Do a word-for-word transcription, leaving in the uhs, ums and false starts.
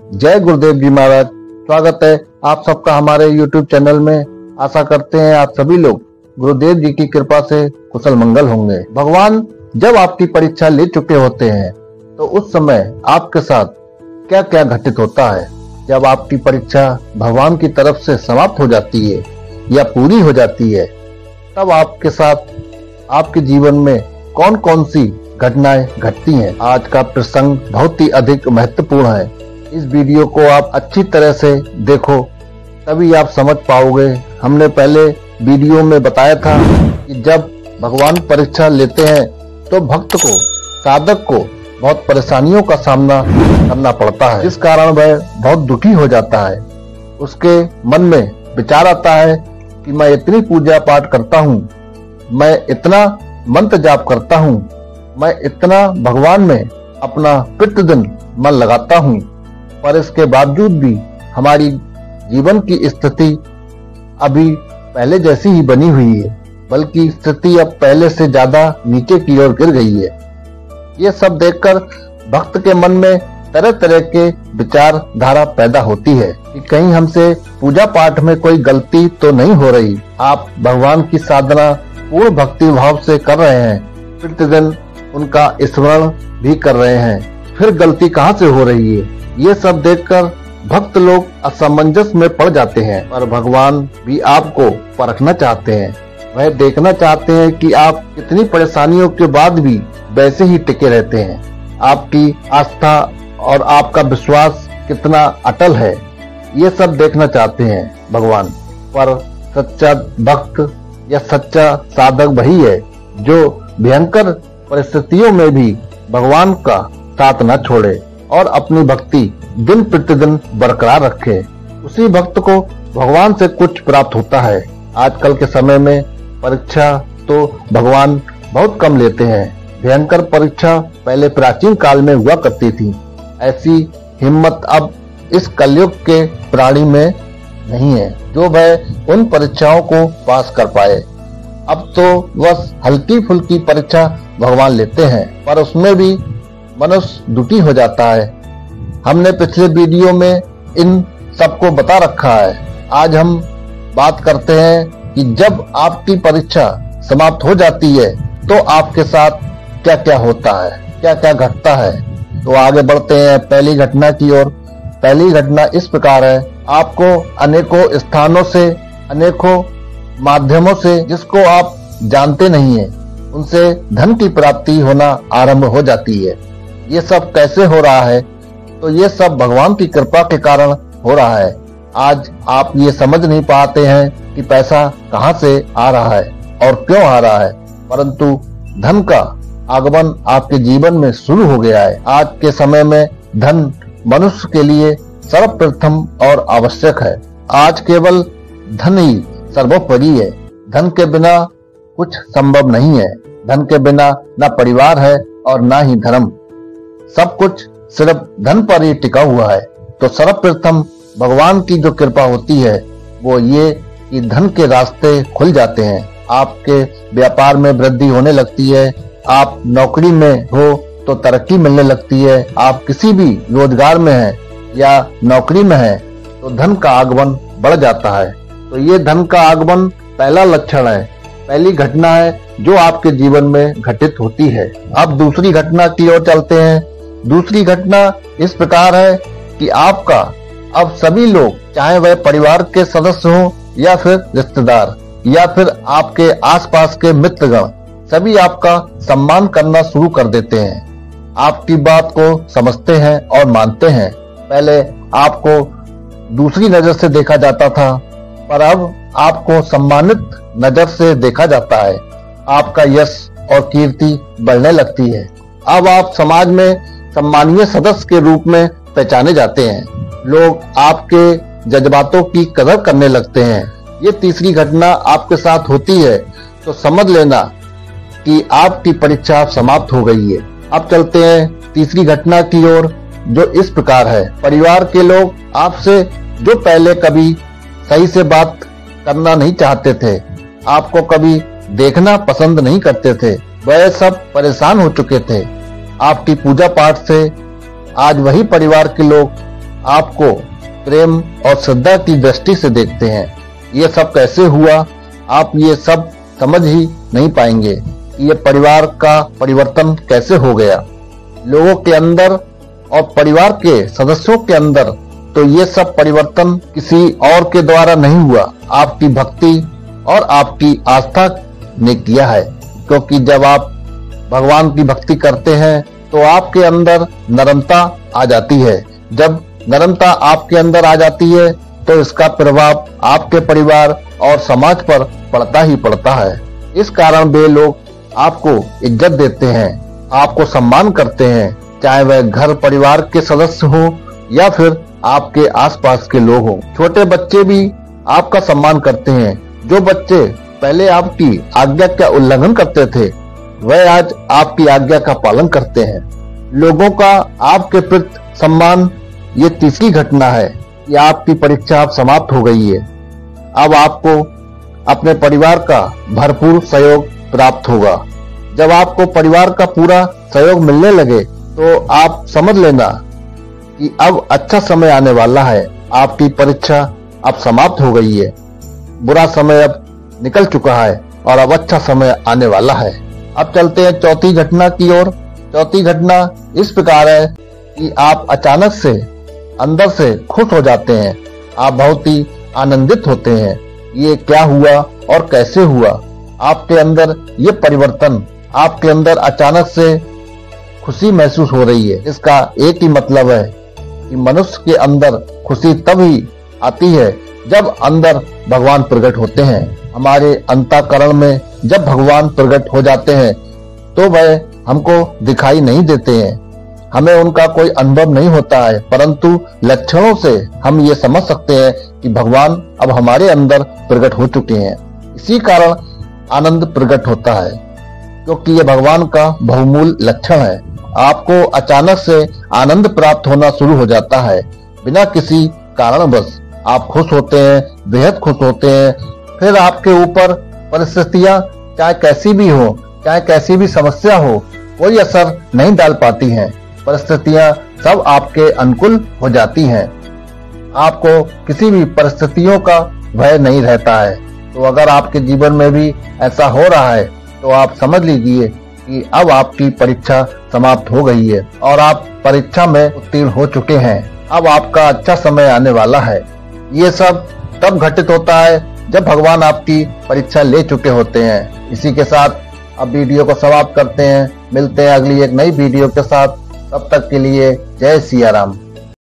जय गुरुदेव जी महाराज। स्वागत है आप सबका हमारे यूट्यूब चैनल में। आशा करते हैं आप सभी लोग गुरुदेव जी की कृपा से कुशल मंगल होंगे। भगवान जब आपकी परीक्षा ले चुके होते हैं तो उस समय आपके साथ क्या क्या घटित होता है। जब आपकी परीक्षा भगवान की तरफ से समाप्त हो जाती है या पूरी हो जाती है, तब आपके साथ आपके जीवन में कौन कौन सी घटनाएं घटती हैं। आज का प्रसंग बहुत ही अधिक महत्वपूर्ण है। इस वीडियो को आप अच्छी तरह से देखो, तभी आप समझ पाओगे। हमने पहले वीडियो में बताया था कि जब भगवान परीक्षा लेते हैं तो भक्त को, साधक को बहुत परेशानियों का सामना करना पड़ता है, जिस कारण वह बहुत दुखी हो जाता है। उसके मन में विचार आता है कि मैं इतनी पूजा पाठ करता हूँ, मैं इतना मंत्र जाप करता हूँ, मैं इतना भगवान में अपना प्रतिदिन मन लगाता हूँ, पर इसके बावजूद भी हमारी जीवन की स्थिति अभी पहले जैसी ही बनी हुई है, बल्कि स्थिति अब पहले से ज्यादा नीचे की ओर गिर गई है। ये सब देखकर भक्त के मन में तरह तरह के विचार धारा पैदा होती है कि कहीं हमसे पूजा पाठ में कोई गलती तो नहीं हो रही। आप भगवान की साधना पूर्ण भक्ति भाव से कर रहे हैं, प्रतिदिन उनका स्मरण भी कर रहे हैं, फिर गलती कहाँ से हो रही है। ये सब देखकर भक्त लोग असमंजस में पड़ जाते हैं। पर भगवान भी आपको परखना चाहते हैं। वह देखना चाहते हैं कि आप कितनी परेशानियों के बाद भी वैसे ही टिके रहते हैं। आपकी आस्था और आपका विश्वास कितना अटल है, ये सब देखना चाहते हैं भगवान। पर सच्चा भक्त या सच्चा साधक वही है जो भयंकर परिस्थितियों में भी भगवान का साथ न छोड़े और अपनी भक्ति दिन प्रतिदिन बरकरार रखे। उसी भक्त को भगवान से कुछ प्राप्त होता है। आजकल के समय में परीक्षा तो भगवान बहुत कम लेते हैं। भयंकर परीक्षा पहले प्राचीन काल में हुआ करती थी। ऐसी हिम्मत अब इस कलयुग के प्राणी में नहीं है जो वह उन परीक्षाओं को पास कर पाए। अब तो बस हल्की फुल्की परीक्षा भगवान लेते हैं, पर उसमें भी मनुष्य दुखी हो जाता है। हमने पिछले वीडियो में इन सबको बता रखा है। आज हम बात करते हैं कि जब आपकी परीक्षा समाप्त हो जाती है तो आपके साथ क्या क्या होता है, क्या क्या घटता है। तो आगे बढ़ते हैं पहली घटना की ओर। पहली घटना इस प्रकार है, आपको अनेकों स्थानों से, अनेकों माध्यमों से, जिसको आप जानते नहीं है, उनसे धन की प्राप्ति होना आरंभ हो जाती है। ये सब कैसे हो रहा है? तो ये सब भगवान की कृपा के कारण हो रहा है। आज आप ये समझ नहीं पाते हैं कि पैसा कहाँ से आ रहा है और क्यों आ रहा है, परंतु धन का आगमन आपके जीवन में शुरू हो गया है। आज के समय में धन मनुष्य के लिए सर्वप्रथम और आवश्यक है। आज केवल धन ही सर्वोपरि है। धन के बिना कुछ संभव नहीं है। धन के बिना न परिवार है और न ही धर्म। सब कुछ सिर्फ धन पर ही टिका हुआ है। तो सर्वप्रथम भगवान की जो कृपा होती है वो ये कि धन के रास्ते खुल जाते हैं। आपके व्यापार में वृद्धि होने लगती है। आप नौकरी में हो तो तरक्की मिलने लगती है। आप किसी भी रोजगार में हैं या नौकरी में हैं तो धन का आगमन बढ़ जाता है। तो ये धन का आगमन पहला लक्षण है, पहली घटना है जो आपके जीवन में घटित होती है। अब दूसरी घटना की ओर चलते हैं। दूसरी घटना इस प्रकार है कि आपका अब सभी लोग, चाहे वह परिवार के सदस्य हो या फिर रिश्तेदार या फिर आपके आसपास के मित्रगण, सभी आपका सम्मान करना शुरू कर देते हैं। आपकी बात को समझते हैं और मानते हैं। पहले आपको दूसरी नजर से देखा जाता था, पर अब आपको सम्मानित नजर से देखा जाता है। आपका यश और कीर्ति बढ़ने लगती है। अब आप समाज में सम्मानीय सदस्य के रूप में पहचाने जाते हैं। लोग आपके जज्बातों की कदर करने लगते हैं। ये तीसरी घटना आपके साथ होती है तो समझ लेना कि आपकी परीक्षा समाप्त हो गई है। अब चलते हैं तीसरी घटना की ओर जो इस प्रकार है। परिवार के लोग आपसे जो पहले कभी सही से बात करना नहीं चाहते थे, आपको कभी देखना पसंद नहीं करते थे, वह सब परेशान हो चुके थे। आपकी पूजा पाठ से आज वही परिवार के लोग आपको प्रेम और श्रद्धा की दृष्टि से देखते हैं। ये सब कैसे हुआ, आप ये सब समझ ही नहीं पाएंगे कि ये परिवार का परिवर्तन कैसे हो गया। लोगों के अंदर और परिवार के सदस्यों के अंदर तो ये सब परिवर्तन किसी और के द्वारा नहीं हुआ, आपकी भक्ति और आपकी आस्था ने किया है। क्योंकि जब आप भगवान की भक्ति करते हैं तो आपके अंदर नम्रता आ जाती है। जब नम्रता आपके अंदर आ जाती है तो इसका प्रभाव आपके परिवार और समाज पर पड़ता ही पड़ता है। इस कारण वे लोग आपको इज्जत देते हैं, आपको सम्मान करते हैं, चाहे वह घर परिवार के सदस्य हो या फिर आपके आसपास के लोग हों। छोटे बच्चे भी आपका सम्मान करते हैं। जो बच्चे पहले आपकी आज्ञा का उल्लंघन करते थे वह आज आपकी आज्ञा का पालन करते हैं। लोगों का आपके प्रति सम्मान ये तीसरी घटना है कि आपकी परीक्षा अब समाप्त हो गई है। अब आपको अपने परिवार का भरपूर सहयोग प्राप्त होगा। जब आपको परिवार का पूरा सहयोग मिलने लगे तो आप समझ लेना कि अब अच्छा समय आने वाला है। आपकी परीक्षा अब समाप्त हो गई है, बुरा समय अब निकल चुका है और अब अच्छा समय आने वाला है। अब चलते हैं चौथी घटना की ओर। चौथी घटना इस प्रकार है कि आप अचानक से अंदर से खुश हो जाते हैं, आप बहुत ही आनंदित होते हैं। ये क्या हुआ और कैसे हुआ, आपके अंदर ये परिवर्तन, आपके अंदर अचानक से खुशी महसूस हो रही है। इसका एक ही मतलब है कि मनुष्य के अंदर खुशी तभी आती है जब अंदर भगवान प्रकट होते हैं। हमारे अंतःकरण में जब भगवान प्रकट हो जाते हैं तो वह हमको दिखाई नहीं देते हैं, हमें उनका कोई अनुभव नहीं होता है, परंतु लक्षणों से हम ये समझ सकते हैं कि भगवान अब हमारे अंदर प्रकट हो चुके हैं। इसी कारण आनंद प्रकट होता है, क्योंकि ये भगवान का बहुमूल लक्षण है। आपको अचानक से आनंद प्राप्त होना शुरू हो जाता है, बिना किसी कारणवश आप खुश होते हैं, बेहद खुश होते हैं। फिर आपके ऊपर परिस्थितियां चाहे कैसी भी हो, चाहे कैसी भी समस्या हो, कोई असर नहीं डाल पाती हैं। परिस्थितियां सब आपके अनुकूल हो जाती हैं। आपको किसी भी परिस्थितियों का भय नहीं रहता है। तो अगर आपके जीवन में भी ऐसा हो रहा है तो आप समझ लीजिए कि अब आपकी परीक्षा समाप्त हो गई है और आप परीक्षा में उत्तीर्ण हो चुके हैं। अब आपका अच्छा समय आने वाला है। ये सब तब घटित होता है जब भगवान आपकी परीक्षा ले चुके होते हैं। इसी के साथ अब वीडियो को समाप्त करते हैं। मिलते हैं अगली एक नई वीडियो के साथ। तब तक के लिए जय सिया राम।